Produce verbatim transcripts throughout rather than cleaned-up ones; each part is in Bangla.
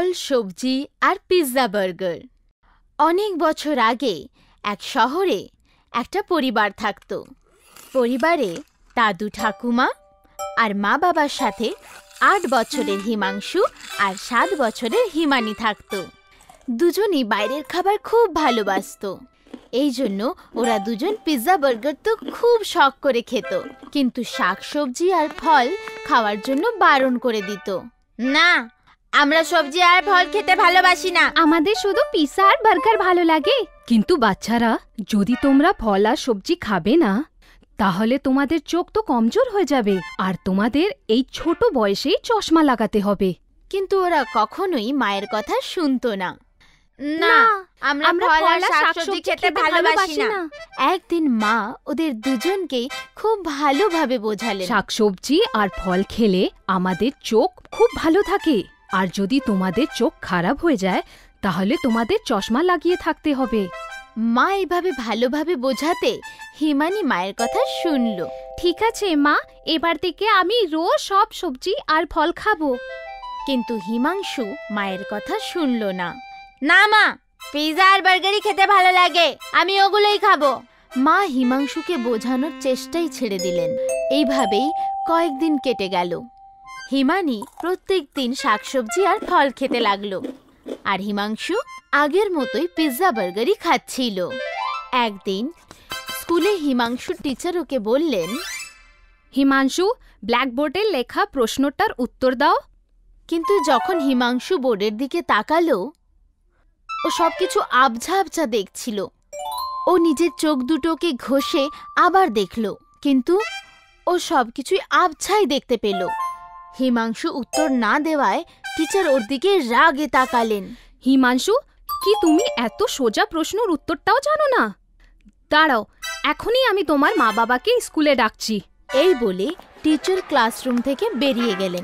ফল, সবজি আর পিৎজা বার্গার। অনেক বছর আগে এক শহরে একটা পরিবার থাকত। পরিবারে দাদু ঠাকুমা আর মা বাবার সাথে আট বছরের হিমাংশু আর সাত বছরের হিমানি থাকত। দুজনই বাইরের খাবার খুব ভালোবাসতো। এই জন্য ওরা দুজন পিৎজা বার্গার তো খুব শখ করে খেত, কিন্তু শাকসবজি আর ফল খাওয়ার জন্য বারণ করে দিত। না, আমরা সবজি আর ফল খেতে ভালোবাসি না, আমাদের শুধু পিৎজা আর বার্গার ভালো লাগে। কিন্তু বাচ্চারা, যদি তোমরা ফল আর সবজি খাবে না, তাহলে তোমাদের চোখ তো কমজোর হয়ে যাবে আর তোমাদের এই ছোট বয়সেই চশমা লাগাতে হবে। কিন্তু ওরা কখনোই মায়ের কথা শুনতো না। না, আমরা ফল আর শাকসবজি খেতে ভালোবাসি না। একদিন মা ওদের দুজনকে খুব ভালোভাবে বোঝালেন, শাকসবজি আর ফল খেলে আমাদের চোখ খুব ভালো থাকে, আর যদি তোমাদের চোখ খারাপ হয়ে যায় তাহলে তোমাদের চশমা লাগিয়ে থাকতে হবে। মা এভাবে ভালোভাবে বোঝাতে হিমানি মায়ের কথা শুনল। ঠিক আছে মা, এবার থেকে আমি রোজ সব সবজি আর ফল খাবো। কিন্তু হিমাংশু মায়ের কথা শুনল না। না মা, পিৎজা আর বার্গারই খেতে ভালো লাগে, আমি ওগুলোই খাবো। মা হিমাংশুকে বোঝানোর চেষ্টাই ছেড়ে দিলেন। এইভাবেই কয়েকদিন কেটে গেল। হিমানি প্রত্যেক দিন শাকসবজি আর ফল খেতে লাগলো, আর হিমাংশু আগের মতোই পিৎজা বার্গারই খাচ্ছিল। একদিন স্কুলে হিমাংশুর টিচার ওকে বললেন, হিমাংশু, ব্ল্যাকবোর্ডে লেখা প্রশ্নটার উত্তর দাও। কিন্তু যখন হিমাংশু বোর্ডের দিকে তাকালো, ও সবকিছু আবঝা আবঝা দেখছিল। ও নিজের চোখ দুটোকে ঘষে আবার দেখল, কিন্তু ও সবকিছুই আবছাই দেখতে পেল। হিমাংশু উত্তর না দেওয়ায় টিচার ওর দিকে রাগে তাকালেন। হিমাংশু, কি তুমি এত সোজা প্রশ্নের উত্তরটাও জানো না? দাঁড়াও, এখনই আমি তোমার মা বাবাকে স্কুলে ডাকছি। এই বলে টিচার ক্লাসরুম থেকে বেরিয়ে গেলেন।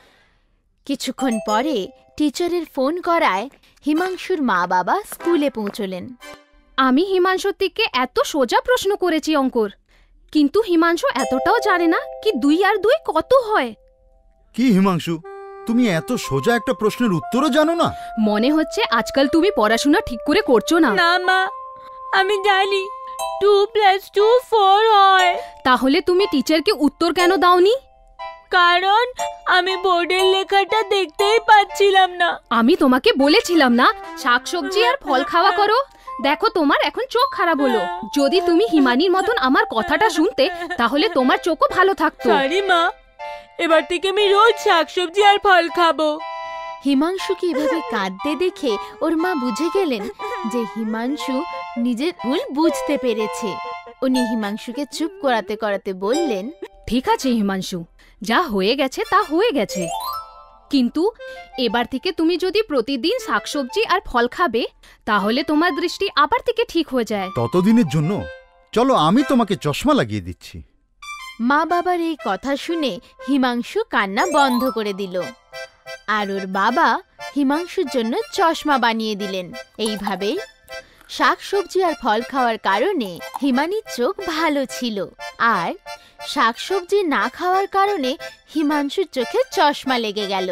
কিছুক্ষণ পরে টিচারের ফোন করায় হিমাংশুর মা বাবা স্কুলে পৌঁছলেন। আমি হিমাংশুর থেকে এত সোজা প্রশ্ন করেছি অঙ্কর, কিন্তু হিমাংশু এতটাও জানে না কি দুই আর দুই কত হয়। কি হিমাংশু, তুমি এত সোজা একটা প্রশ্নের উত্তরও জানো না? মনে হচ্ছে আজকাল তুমি পড়াশোনা ঠিক করে করছো না। না মা, আমি জানি টু প্লাস টু ফোর হয়। তাহলে তুমি টিচারকে উত্তর কেন দাওনি? কারণ আমি বোর্ডের লেখাটা দেখতেই পাচ্ছিলাম না। আমি তোমাকে বলেছিলাম না শাকসবজি আর ফল খাওয়া করো। দেখো, তোমার এখন চোখ খারাপ হলো। যদি তুমি হিমানির মতন আমার কথাটা শুনতে, তাহলে তোমার চোখও ভালো থাকতো। সরি মা, এবার থেকে আমি রোজ শাকসবজি আর ফল খাবো। হিমাংশুকে এভাবে কাঁদতে দেখে ওর মা বুঝে গেলেন যে হিমাংশু নিজের ভুল বুঝতে পেরেছে। উনি হিমাংশুকে চুপ করাতে করাতে বললেন, ঠিক আছে হিমাংশু, যা হয়ে গেছে তা হয়ে গেছে, কিন্তু এবার থেকে তুমি যদি প্রতিদিন শাকসবজি আর ফল খাবে, তাহলে তোমার দৃষ্টি আবার থেকে ঠিক হয়ে যায়। ততদিনের জন্য চলো আমি তোমাকে চশমা লাগিয়ে দিচ্ছি। মা বাবার এই কথা শুনে হিমাংশু কান্না বন্ধ করে দিল, আর ওর বাবা হিমাংশুর জন্য চশমা বানিয়ে দিলেন। এইভাবে শাকসবজি আর ফল খাওয়ার কারণে হিমানির চোখ ভালো ছিল, আর শাকসবজি না খাওয়ার কারণে হিমাংশুর চোখে চশমা লেগে গেল।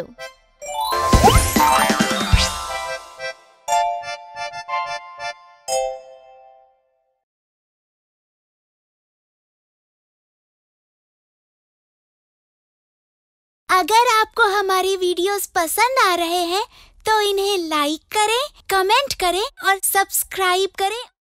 अगर आपको हमारी वीडियोस पसंद आ रहे हैं तो इन्हें लाइक करें, कमेंट करें और सब्सक्राइब करें।